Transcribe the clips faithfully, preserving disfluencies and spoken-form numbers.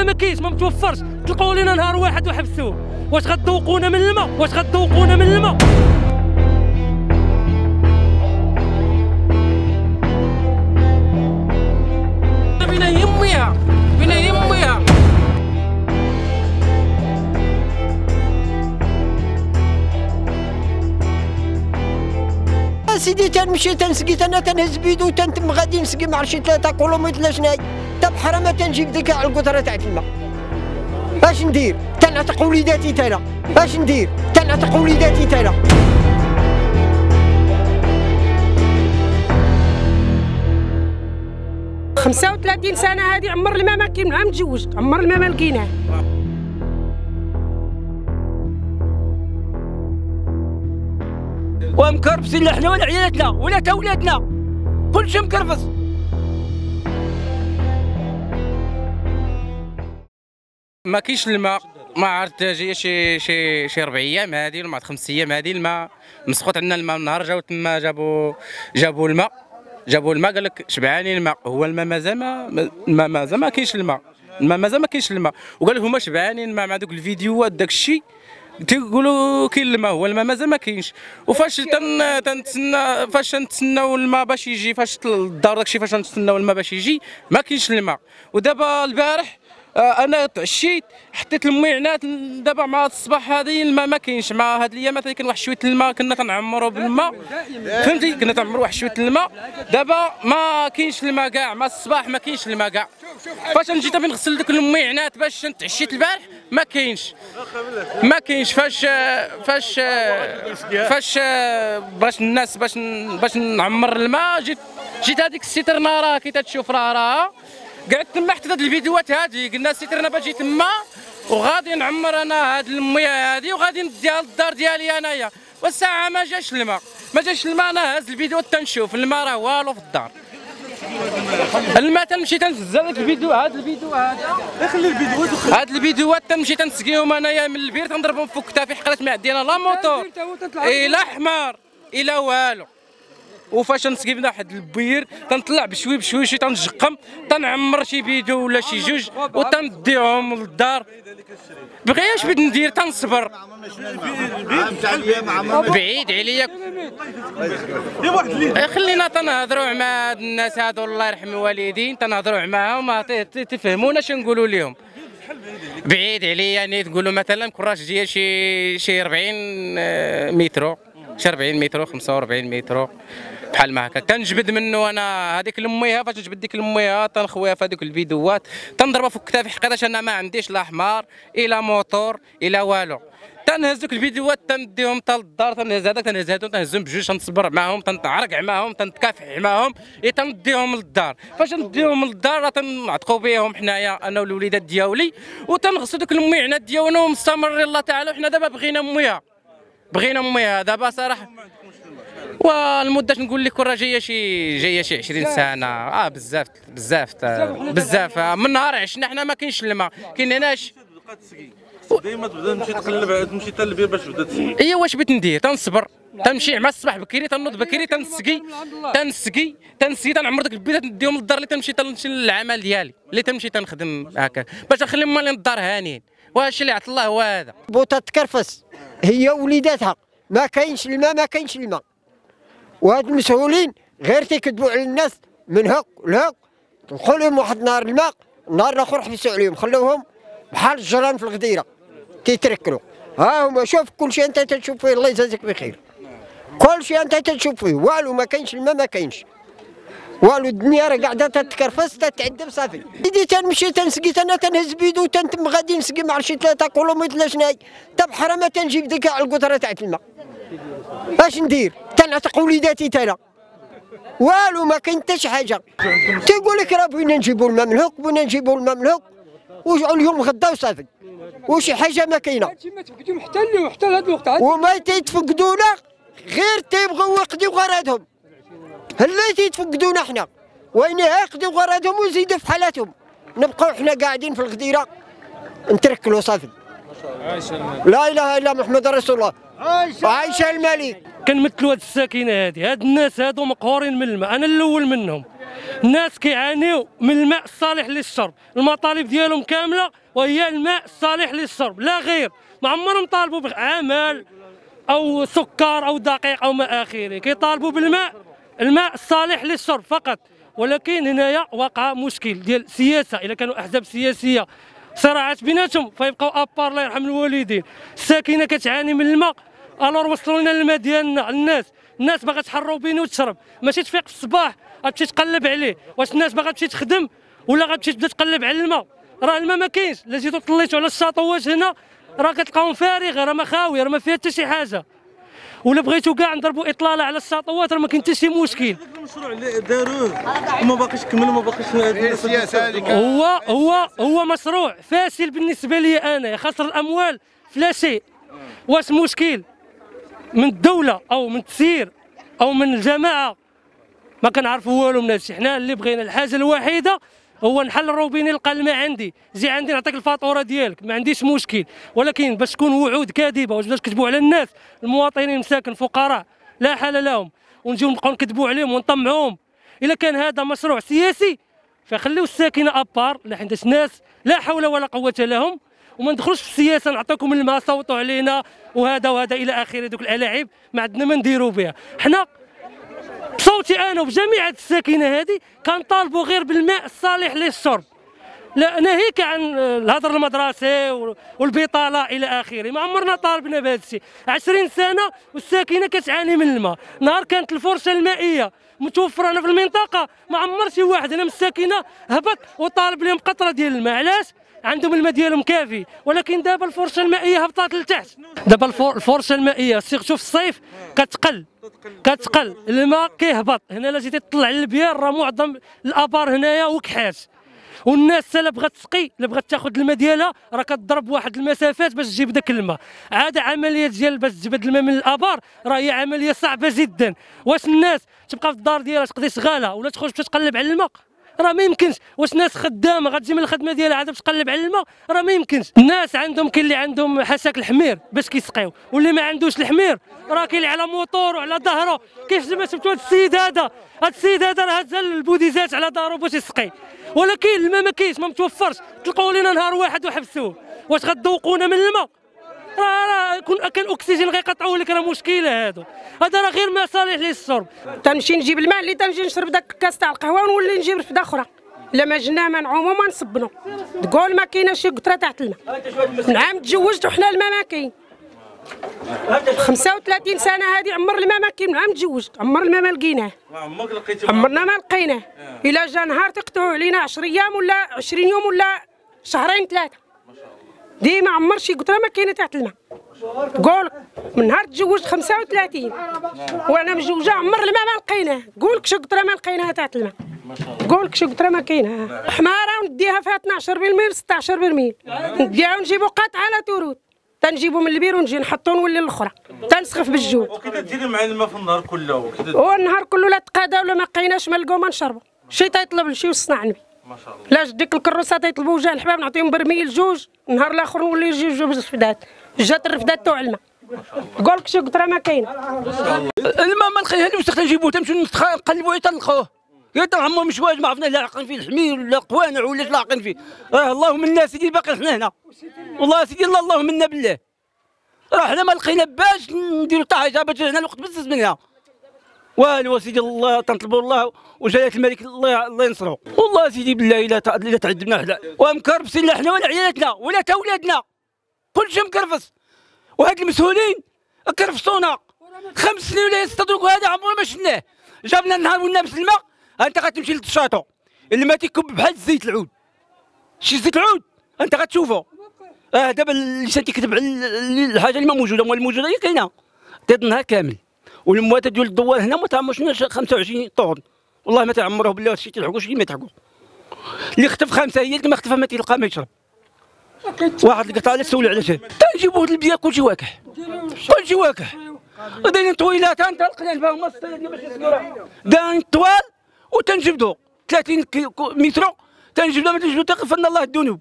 الماء ما كاينش، ما متوفرش، تلقاو لينا نهار واحد وحبسوه. واش غتذوقونا من الماء؟ واش غتذوقونا من الماء؟ بينا يميها بينا يميها. سيدي تنمشي تنسقي انا تنهز بيدو تنتم غادي نسقي ما عرفتش ثلاثة كيلومتر لا شناهي، تا بحرا ما تنجيب ديك على القطره تاع الماء. اش ندير؟ تنعتق وليداتي تانا، اش ندير؟ تنعتق وليداتي تانا. خمسة وثلاثين سنة هذه عمر الماء ما كاين، عام تزوجت عمر الماء ما لقيناه. ومكربسين لا حنا ولا عيالاتنا ولا تا ولادنا، كلشي مكرفس. ما كاينش الماء، ما عرفت جايه شي شي شي ربع ايام هذه ولا خمس ايام هذه الماء مسخوط عندنا الماء. النهار جاو تما جابوا جابوا الماء جابوا الماء قال لك شبعانين الماء. هو الماء مازال ما الماء مازال ما كاينش الماء، الماء مازال ما كاينش الماء. وقال لك هما شبعانين الماء مع دوك الفيديوهات داك الشيء تيقولوا كاين الماء، هو الماء مازال ما كاينش. وفاش تن تنتسنى فاش تنتسناو الماء باش يجي، فاش الدار داكشي فاش نتسناو الماء باش يجي ما كاينش الماء. ودابا البارح انا تعشيت حطيت الميعنات، دابا مع الصباح هذه الماء ما كاينش. مع هاد الايامات كان واحد شويه الماء كنا تنعمروا بالماء، فهمتي، كنا تنعمروا واحد شويه الماء. دابا ما كاينش الماء كاع، مع الصباح ما كاينش الماء كاع. فاش نجي تا نغسل ديك الميعنات باش تعشيت البارح ما كاينش ما كاينش. فاش فاش فاش باش الناس باش باش نعمر الماء جيت جيت هذيك السيترنا راه كي تتشوف راه راه قعدت تما حتى هاد الفيديوهات هادي قلنا السيترنا باجي تما وغادي نعمر انا هاد المياه هادي وغادي نديها للدار ديالي انايا. والساعه ما جاش الماء ما جاش الماء. انا هاز الفيديوهات تنشوف الماء راه والو في الدار. الماء تنمشي تنهز هذاك الفيديو هاد الفيديو هذا خلي الفيديوهات هاد الفيديوهات تنمشي تنسقيهم انايا من البير تنضربهم فوق كتافي حقرات ما عندنا لا موطور الا حمار الا والو. وفاش نسقي بنا واحد البير تنطلع بشوي بشوي شي تنجقم تنعمر شي فيديو ولا شي جوج وتنديهم للدار. بغياش بغيت ندير تنصبر. بعيد عليا خلينا تنهضروا مع هاد الناس هادو الله يرحم الوالدين، تنهضروا معاهم تفهمونا اش نقولوا لهم. بعيد عليا يعني تقولوا مثلا كراش ديال شي شي أربعين متر شي أربعين متر خمسة وأربعين متر بحال ما هكا. كنجبد منه انا هذيك المياه. فاش نجبد ديك المياه تنخويها في هذوك الفيديوهات تنضربها فوق كتافي حقيقه انا ما عنديش لا حمار الا موطور الا والو. تنهز دوك الفيديوهات تنديهم حتى للدار، تنهز هذاك تنهز هذوك تنهزهم بجوج تنصبر معاهم تنعرق معاهم تنتكافح معاهم تنديهم للدار. فاش نديهم للدار تنعتقوا بهم حنايا انا والوليدات دياولي وتنغسلوا دوك الميعنات ديالنا ومستمرين الله تعالى. وحنا دابا بغينا مياه بغينا مياه دابا صراحه. والمده نقول لك راه جايه شي جايه شي عشرين سنه اه بزاف بزاف بزاف. من نهار عشنا حنا ما كاينش الماء كاين هناش ديما تبدا تمشي تقلب تمشي حتى للبير باش تبدا تسقي. ايوا واش بغيت ندير تنصبر تمشي مع الصباح بكري تنوض بكري تنسقي تنسقي تنسقي تنعمر داك البيضات نديهم للدار اللي تمشي تمشي للعمل ديالي اللي تمشي تنخدم هكا باش نخلي مالي الدار هانيين. واش اللي عطى الله هو هذا. بوطه تكرفس هي وليداتها ما كاينش الماء ما كاينش الماء. وهاد المسؤولين غير تيكذبوا على الناس من هك لهك. نقول لهم واحد النهار الماء النهار الاخر حبسوا عليهم خلوهم بحال الجيران في الغديره تيتركلوا. ها هما شوف كل شيء انت تشوف فيه الله يجازيك بخير. كل شيء انت تشوف فيه والو ما كاينش الماء ما كاينش والو. الدنيا راه قاعده تتكرفس تتعذب صافي. سيدي تنمشي تنسقي انا تنهز بيدو تنتم غادي نسقي ما عرفتش ثلاثة كيلومتر لا شناهي، تا بحرا ما تنجيب ديك على القطره تاع الماء. اش ندير؟ تنعتق وليداتي تانا والو ما كاين حتى شي حاجه. تيقول لك راه بغينا نجيبوا الماء من هوك بغينا نجيبوا الماء من هوك واليوم غدا وصافي وشي حاجه ما كاينه. هادشي ما تفقدوهم حتى اليوم حتى لهاد الوقت وما تيتفقدونا غير تيبغيو يقضيو غرضهم. هلا تيتفقدونا حنا وين يقضيو غرضهم ويزيدوا في حالاتهم. نبقاو حنا قاعدين في الغديره نتركلوا صافي. لا اله الا محمد رسول الله. عايشه الملك. كنمثلوا هاد الساكنه هادي، هاد الناس هادو مقهورين من الماء، انا الاول منهم. الناس كيعانيو من الماء الصالح للشرب، المطالب ديالهم كامله وهي الماء الصالح للشرب لا غير. ما عمرهم طالبوا بعمل او سكر او دقيق او ما اخره، كيطالبوا بالماء الماء الصالح للشرب فقط. ولكن هنايا وقع مشكل ديال سياسه، الا كانوا احزاب سياسيه صراعات بيناتهم فيبقاو ابار الله يرحم الوالدين. الساكنه كتعاني من الماء، الور وصلوا لنا الماء ديالنا الناس الناس باغا تحروا بينو وتشرب، ماشي تفيق في الصباح غتمشي تقلب عليه. واش الناس باغا تمشي تخدم ولا غتمشي تبدا تقلب على الماء؟ راه الماء ما كاينش. الا جيتو طليتو على الشاطوات هنا راه كتلقاوهم فارغه، راه ما خاويه، راه ما فيها حتى شي حاجه. ولا بغيتو كاع نضربوا اطلاله على الشاطوات راه ما كاين حتى شي مشكل. المشروع اللي داروه وما باقيش كملوا، ما باقيش السياسه هذيك. هو هو هو مشروع فاشل بالنسبه لي انا، خسر الاموال فلا شيء. واش مشكل من الدوله او من التسيير او من الجماعه؟ ما كنعرفوا والو من هادشي. حنا اللي بغينا الحاجه الوحيده هو نحل الروبيني نلقى الماء عندي، جي عندي نعطيك الفاتوره ديالك، ما عنديش مشكل. ولكن باش تكون وعود كاذبه واش باش كتبوا على الناس المواطنين مساكن فقراء لا حال لهم ونجيو نبقاو نكذبوا عليهم ونطمعوهم. الا كان هذا مشروع سياسي فخليو الساكنه ابار، لا حيت ناس لا حول ولا قوه لهم، وما ندخلوش في السياسه نعطيكم الماء صوتوا علينا وهذا وهذا الى اخره. دوك الالاعيب ما عندنا ما نديروا بها. حنا بصوتي انا وبجميع الساكنه هذه كنطالبوا غير بالماء الصالح للشرب، لا ناهيك عن الهدر المدرسي والبطاله الى اخره. ما عمرنا طالبنا بهذا الشيء. عشرين سنه والساكنه كتعاني من الماء. نهار كانت الفرشه المائيه متوفره هنا في المنطقه ما عمر شي واحد هنا من الساكنه هبط وطالب لهم قطره ديال الماء. علاش؟ عندهم الماء ديالهم كافي. ولكن دابا الفرشه المائيه هبطات لتحت. دابا الفرشه المائيه سيرتو في الصيف كتقل كتقل الماء كيهبط. هنا لا جيتي تطلع للبيار راه معظم الابار هنايا وكحات، والناس لا بغات تسقي لا بغات تاخذ الماء ديالها راه كتضرب واحد المسافات باش تجيب داك الماء. عاد عمليه ديال باش تجيب هذا الماء من الابار راه هي عمليه صعبه جدا. واش الناس تبقى في الدار ديالها تقضي شغاله ولا تخرج باش تقلب على الماء؟ راه ما يمكنش. واش ناس خدامه غتجي من الخدمه ديالها عاد باش تقلب على الماء؟ راه ما يمكنش. الناس عندهم كاين اللي عندهم حساك الحمير باش كيسقيو، واللي ما عندوش الحمير راه كاين اللي على موطور وعلى ظهره. كيف ما شفتوا هذا السيد هذا هذا السيد هذا راه هز البوديزات على ظهره باش يسقي. ولكن الماء ما كاينش، ما متوفرش. تلقاو لنا نهار واحد وحبسوه. واش غتذوقونا من الماء؟ راه راه كان اكسجين غيقطعوه لك، راه مشكله هادو. هذا راه غير ماء صالح للشرب. تنمشي نجيب الماء اللي تنجي نشرب داك الكاس تاع القهوه ونولي نجيب رفده اخرى. الا ما جناه ما نعومو ما نصبنو. تقول ما كاينه شي قطره تحت الماء. من عام تزوجت وحنا الماء ما كاين. خمسة وثلاثين سنه هذه عمر الماء ما كاين. من عام تزوجت عمر الماء ما لقيناه. عمرنا ما لقيناه. الا جا نهار تقطعوا علينا عشرة ايام ولا عشرين يوم ولا شهرين ثلاثه. ديما عمر شي قطره ما كاينه تحت الماء. قول من نهار تزوجت خمسة وثلاثين وانا مزوجه عمر الماء ما لقيناه. قول لك شي قطره ما لقيناها تحت الماء. قول لك شي قطره ما كاينه. حماره ونديها فيها اثناش برميل ستة عشر برميل، نديها ونجيبوا قطعه على تورود تنجيبوا من البير ونجي نحطوا نولي الاخرى تنسخف بالجود. وكذا ديري مع الماء في النهار كله؟ والنهار كله لا تقادا ولا ما لقيناش ما لقاو ما نشربوا. شي تيطلب لشي وصنع نبي. ما شاء الله. لا ديك الكروسه تيطلبوا جا الحباب نعطيهم برميل جوج، النهار الاخر نولي يجيو جوج رفدات. جات الرفدات تاع الماء. قول لك شي قطره ما كاين. الماء ما لقيناهوش حتى نجيبوه تنمشيو نقلبوه حتى نلقاوه. يا عمو مش واجد ما عرفنا لاحقين فيه الحمير ولا قوانع ولا لاحقين فيه. راه اللهم منا سيدي باقي حنا هنا. والله سيدي الله اللهم منا بالله. راه حنا ما لقينا باش نديروا حتى حاجه باش هنا الوقت بزز منها. والو سيدي الله تنطلبوا الله وجلاله الملك الله الله ينصرو. والله سيدي بالله الا الا تعذبنا حنا ومكرفسين لا حنا ولا عيالاتنا ولا تا ولادنا. كلشي مكرفس. وهاد المسؤولين كرفصونا خمس سنين ولا ست دروك هذا عمرنا ما شفناه. جابنا النهار ونابس الماء انت غتمشي للشاطو الماء تيكب بحال الزيت العود. شي زيت العود انت غتشوفه. اه دابا اللسان تيكتب على الحاجه اللي ما موجوده، وما الموجوده هي كاينه تيض النهار كامل. والموات ديال الدوار هنا ما تعمرش خمسة وعشرين طون. والله ما تعمروه بالله شي تلحقوا شي ما تلحقوا. اللي خطف خمسه هي اللي ما خطفها ما تلقى ما يشرب. واحد القطعه اللي تسول على شي تنجيبوه للبيار كلشي واكح كلشي واكح. دايرين طويلات انت لقينا بها هما باش يسكروها دايرين طوال وتنجبدو ثلاثين متر تنجبدو ما تنجبدو تغفرنا الله الذنوب.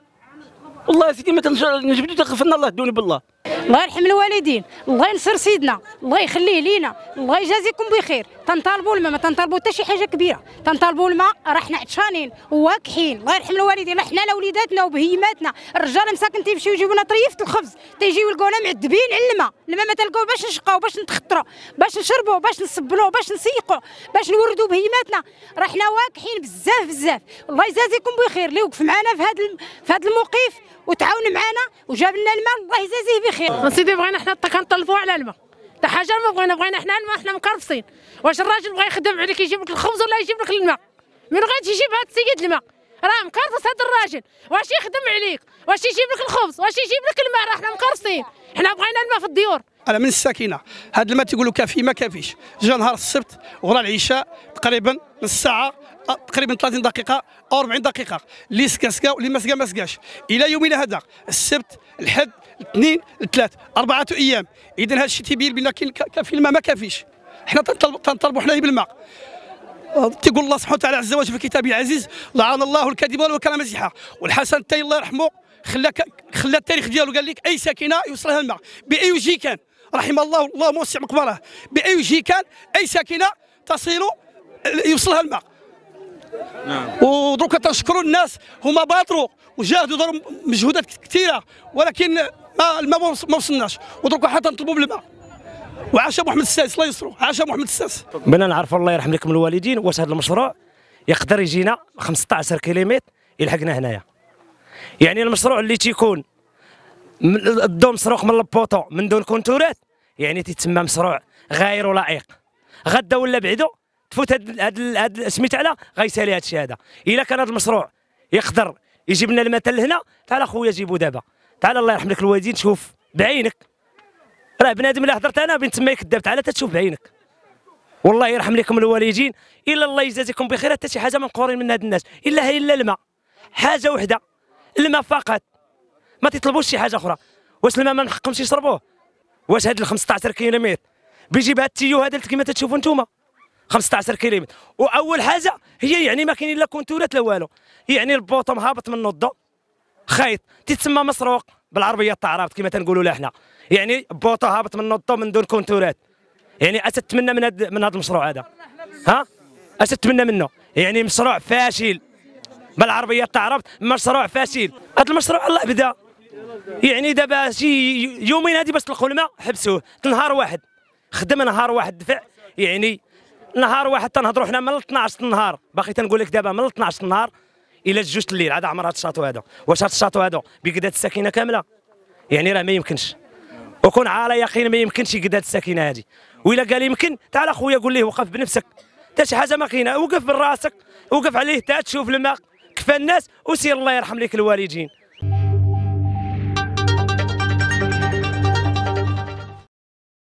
والله سيدي ما تنجبدو تغفرنا الله الذنوب. بالله الله يرحم الوالدين، الله ينصر سيدنا، الله يخليه لينا، الله يجازيكم بخير. تنطالبوا الماء، ما تنطالبوا حتى شي حاجه كبيره، تنطالبوا الماء. راه حنا عطشانين وواكحين، الله يرحم الوالدين. حنا لا وليداتنا وبهيماتنا، الرجال مساكن تيمشيو يجيبوا لنا طريفه الخبز، تيجيو يلقاونا معذبين على الماء، الماء ما تلقاو باش نشقاو، باش نتخطروا، باش نشربوا، باش نصبلوا، باش نسيقوا، باش نوردوا بهيماتنا. راه حنا واكحين بزاف بزاف. الله يجازيكم بخير اللي وقف معنا في هذا في هذا الموقف وتعاون معنا وجاب لنا الماء، الله يجازيه بخير. سيدي بغينا حنا كنطلبوا على الماء، حتى حاجه ما بغينا، بغينا حنا الماء، حنا مكرفصين. واش الراجل بغى يخدم عليك يجيب لك الخبز ولا يجيب لك الماء؟ من غادي يجيب هذا السيد الماء؟ راه مكرفص هذا الراجل، واش يخدم عليك؟ واش يجيب لك الخبز؟ واش يجيب لك الماء؟ راه حنا مكرفصين، حنا بغينا الماء في الديور. انا من الساكنه، هذا الماء تيقولوا كافي ما كافيش. جا نهار السبت وغرا العشاء تقريبا نص ساعه، تقريبا ثلاثين دقيقه او أربعين دقيقه، اللي سكا سكا واللي ما سكا ما سكاش. الى يومنا هذا السبت الحد الاثنين الثلاث اربعه ايام. اذا هذا الشيء تيبين بان كاين كافي الماء ما كافيش. حنا تنطلبوا حنا بالماء. تيقول الله سبحانه وتعالى عز وجل في كتابه العزيز: لعن الله الكذب والكلام مزيحا. والحسن الثاني الله يرحمه خلى خلى التاريخ ديالو قال لك اي ساكنه يوصلها الماء باي وجه كان، رحم الله الله موسع مقبره، باي وجه كان اي ساكنه تصل يوصلها الماء. نعم. ودروك تنشكروا الناس، هما بادروا وجاهدوا داروا مجهودات كثيره، ولكن ما الماء ما وصلناش، ودروك حتى نطلبوا بالماء. وعاش محمد السادس الله يسرو، عاش محمد السادس. بنا نعرفوا الله يرحم لكم الوالدين واش هذا المشروع يقدر يجينا خمسة عشر كيلومتر يلحقنا هنايا. يعني المشروع اللي تيكون الضو مسروق من البوطو من دون كونتورات، يعني تيتسمى مشروع غير لائق. غدا ولا بعدو تفوت هاد هاد هاد سميت على غيسالي هاد الشيء هذا. الا كان هذا المشروع يقدر يجيب لنا المثل هنا، تعال اخويا جيبو دابا، تعال الله يرحم لك الوالدين شوف بعينك. راه بنادم اللي حضرت انا بنت ما كذاب، تعال تشوف بعينك. والله يرحم لكم الوالدين، الا الله يجازيكم بخير. حتى شي حاجه ما مقورين من هاد الناس، الا هي الا الماء، حاجه وحده، الماء فقط، ما تطلبوش شي حاجه اخرى. واش الماء ما نحقهمش يشربوه؟ واش هاد ال خمسة عشر كيلومتر بيجيب هاد التيو هذا كيما تتشوفوا نتوما خمسة عشر كيلومتر. واول حاجه هي يعني ما كاين لا كونتورات لا والو، يعني البوطم هابط من الضو خيط تتسمى مسروق بالعربيه التعرابط كما تنقولوا لها حنا، يعني بوطو هابط من الضو من دون كونتورات. يعني اتمنى من هذا من هذا المشروع هذا، ها اتمنى منه، يعني مشروع فاشل بالعربيه التعرابط، مشروع فاشل. هذا المشروع الله بدا، يعني دابا شي يومين هذه باش تلقوا الماء حبسوه، نهار واحد خدم، نهار واحد دفع، يعني نهار واحد تنهضروا حنا من اثناش النهار، باقي تنقول لك دابا من اثناش النهار الى جوج الليل. هذا عمر هذا الشاطو هذا. واش هذا الشاطو هذا بقدات الساكنه كامله؟ يعني راه ما يمكنش، وكون على يقين ما يمكنش يقدات الساكنه هذه. وإلا قال يمكن تعال اخويا قول ليه وقف بنفسك، حتى شي حاجه ما كاينه، وقف براسك، وقف عليه تا تشوف الماء كفى الناس وسير الله يرحم لك الوالدين.